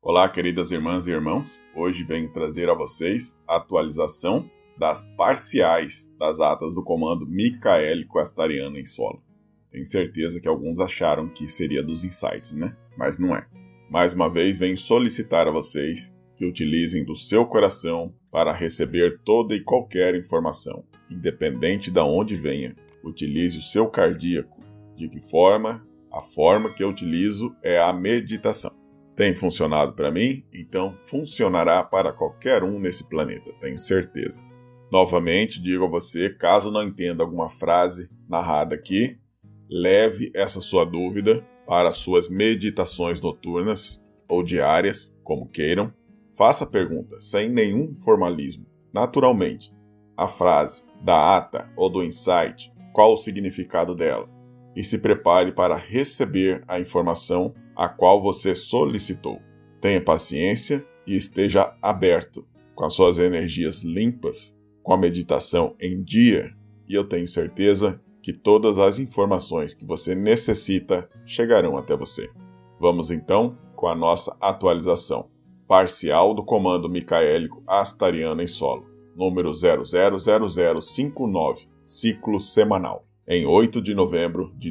Olá, queridas irmãs e irmãos. Hoje venho trazer a vocês a atualização das parciais das atas do comando micaélico astariano em solo. Tenho certeza que alguns acharam que seria dos insights, né? Mas não é. Mais uma vez venho solicitar a vocês que utilizem do seu coração para receber toda e qualquer informação, independente de onde venha. Utilize o seu cardíaco. De que forma? A forma que eu utilizo é a meditação. Tem funcionado para mim, então funcionará para qualquer um nesse planeta, tenho certeza. Novamente, digo a você, caso não entenda alguma frase narrada aqui, leve essa sua dúvida para suas meditações noturnas ou diárias, como queiram. Faça a pergunta sem nenhum formalismo. Naturalmente, a frase da ata ou do insight, qual o significado dela? E se prepare para receber a informação a qual você solicitou. Tenha paciência e esteja aberto, com as suas energias limpas, com a meditação em dia, e eu tenho certeza que todas as informações que você necessita chegarão até você. Vamos então com a nossa atualização parcial do comando micaélico astariano em solo, número 000059, ciclo semanal, em 8 de novembro de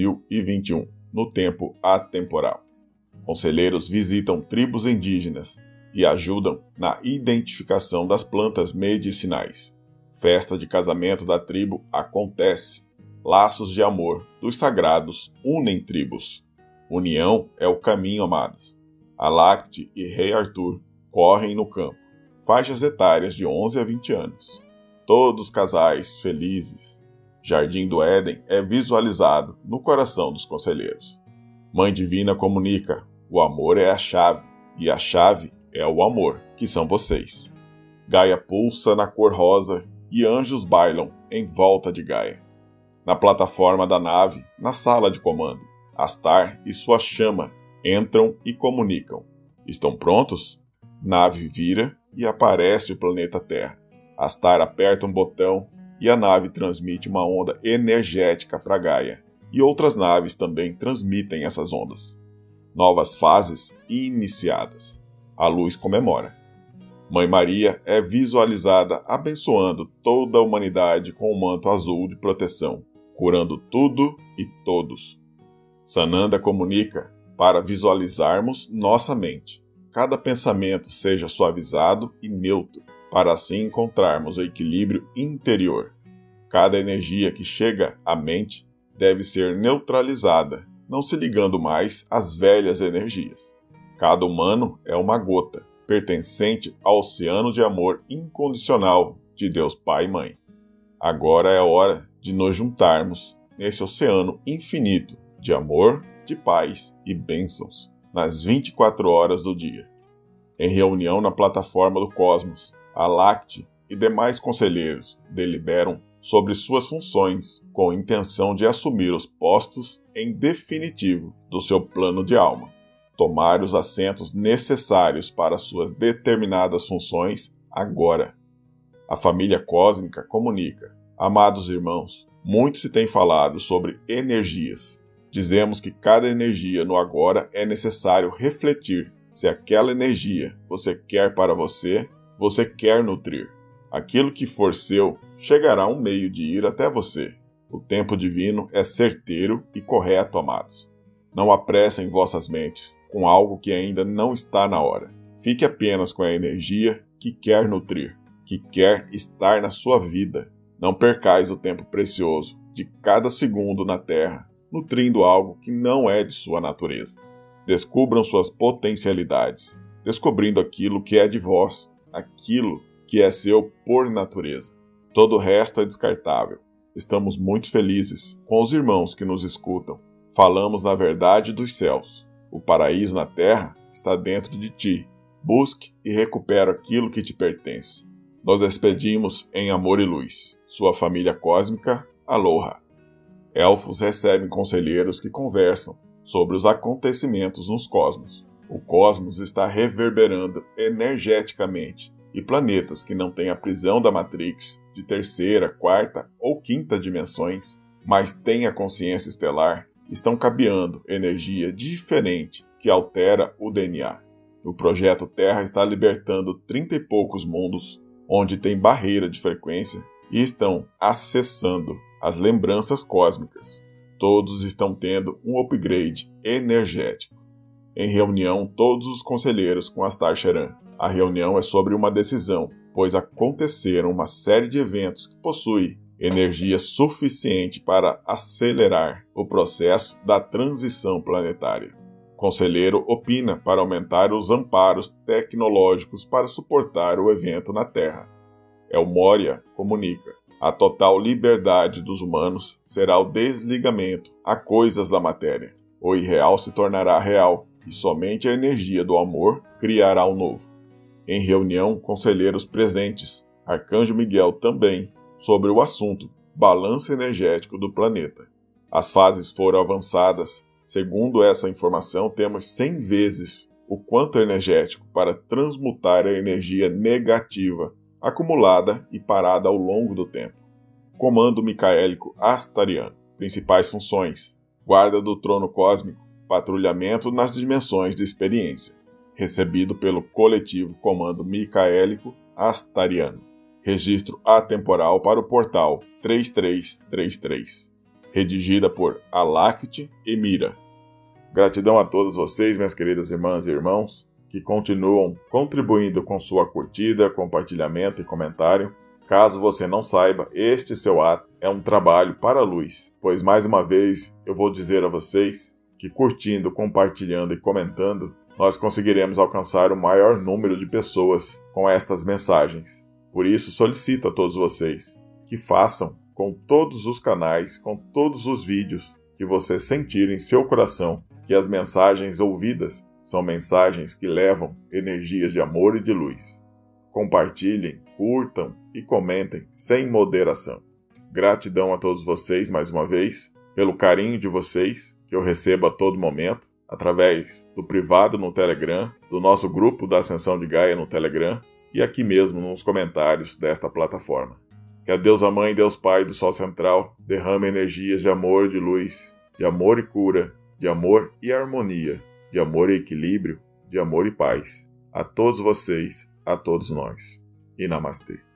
2021. No tempo atemporal. Conselheiros visitam tribos indígenas e ajudam na identificação das plantas medicinais. Festa de casamento da tribo acontece. Laços de amor dos sagrados unem tribos. União é o caminho, amados. Alacte e Rei Arthur correm no campo. Faixas etárias de 11 a 20 anos. Todos casais felizes. Jardim do Éden é visualizado no coração dos conselheiros. Mãe Divina comunica, o amor é a chave, e a chave é o amor, que são vocês. Gaia pulsa na cor rosa e anjos bailam em volta de Gaia. Na plataforma da nave, na sala de comando, Astar e sua chama entram e comunicam. Estão prontos? Nave vira e aparece o planeta Terra. Astar aperta um botão e a nave transmite uma onda energética para Gaia, e outras naves também transmitem essas ondas. Novas fases iniciadas. A luz comemora. Mãe Maria é visualizada abençoando toda a humanidade com o manto azul de proteção, curando tudo e todos. Sananda comunica para visualizarmos nossa mente. Cada pensamento seja suavizado e neutro, para assim encontrarmos o equilíbrio interior. Cada energia que chega à mente deve ser neutralizada, não se ligando mais às velhas energias. Cada humano é uma gota, pertencente ao oceano de amor incondicional de Deus Pai e Mãe. Agora é hora de nos juntarmos nesse oceano infinito de amor, de paz e bênçãos, nas 24 horas do dia. Em reunião na plataforma do Cosmos, Alacte e demais conselheiros deliberam sobre suas funções com a intenção de assumir os postos em definitivo do seu plano de alma, tomar os assentos necessários para suas determinadas funções agora. A família cósmica comunica. Amados irmãos, muito se tem falado sobre energias. Dizemos que cada energia no agora é necessário refletir se aquela energia você quer para você quer nutrir. Aquilo que for seu, chegará um meio de ir até você. O tempo divino é certeiro e correto, amados. Não apressem vossas mentes com algo que ainda não está na hora. Fique apenas com a energia que quer nutrir, que quer estar na sua vida. Não percais o tempo precioso de cada segundo na Terra, nutrindo algo que não é de sua natureza. Descubram suas potencialidades, descobrindo aquilo que é de vós, aquilo que é seu por natureza. Todo o resto é descartável. Estamos muito felizes com os irmãos que nos escutam. Falamos na verdade dos céus. O paraíso na terra está dentro de ti. Busque e recupere aquilo que te pertence. Nos despedimos em amor e luz. Sua família cósmica, Aloha. Elfos recebem conselheiros que conversam sobre os acontecimentos nos cosmos. O cosmos está reverberando energeticamente, e planetas que não têm a prisão da Matrix de terceira, quarta ou quinta dimensões, mas têm a consciência estelar, estão cabeando energia diferente que altera o DNA. O projeto Terra está libertando 30 e poucos mundos onde tem barreira de frequência e estão acessando as lembranças cósmicas. Todos estão tendo um upgrade energético. Em reunião, todos os conselheiros com Astar Sheran. A reunião é sobre uma decisão, pois aconteceram uma série de eventos que possuem energia suficiente para acelerar o processo da transição planetária. O conselheiro opina para aumentar os amparos tecnológicos para suportar o evento na Terra. El Moria comunica: a total liberdade dos humanos será o desligamento a coisas da matéria. O irreal se tornará real e somente a energia do amor criará o novo. Em reunião, conselheiros presentes, Arcanjo Miguel também, sobre o assunto balanço energético do planeta. As fases foram avançadas. Segundo essa informação, temos 100 vezes o quanto energético para transmutar a energia negativa acumulada e parada ao longo do tempo. Comando micaélico astariano. Principais funções: guarda do trono cósmico, patrulhamento nas dimensões de experiência. Recebido pelo coletivo Comando Micaélico Astariano. Registro atemporal para o portal 3333. Redigida por Alakti Emira. Gratidão a todos vocês, minhas queridas irmãs e irmãos, que continuam contribuindo com sua curtida, compartilhamento e comentário. Caso você não saiba, este seu ato é um trabalho para a luz, pois mais uma vez eu vou dizer a vocês que curtindo, compartilhando e comentando, nós conseguiremos alcançar o maior número de pessoas com estas mensagens. Por isso, solicito a todos vocês que façam com todos os canais, com todos os vídeos que você sentir em seu coração, que as mensagens ouvidas são mensagens que levam energias de amor e de luz. Compartilhem, curtam e comentem sem moderação. Gratidão a todos vocês mais uma vez, pelo carinho de vocês que eu recebo a todo momento, através do privado no Telegram, do nosso grupo da Ascensão de Gaia no Telegram e aqui mesmo nos comentários desta plataforma. Que a Deusa Mãe, Deus Pai do Sol Central derrame energias de amor e de luz, de amor e cura, de amor e harmonia, de amor e equilíbrio, de amor e paz. A todos vocês, a todos nós. E Namastê.